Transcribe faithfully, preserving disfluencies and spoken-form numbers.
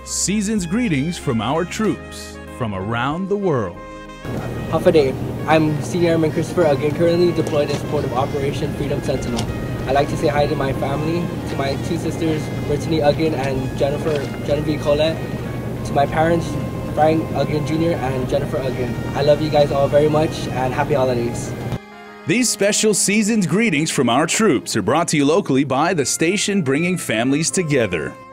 Season's greetings from our troops from around the world. Hafaday. I'm Senior Airman Christopher Uggan, currently deployed in support of Operation Freedom Sentinel. I'd like to say hi to my family, to my two sisters, Brittany Uggan and Jennifer Genevieve Colette, to my parents, Frank Uggan Junior and Jennifer Uggan. I love you guys all very much and happy holidays. These special season's greetings from our troops are brought to you locally by the station bringing families together.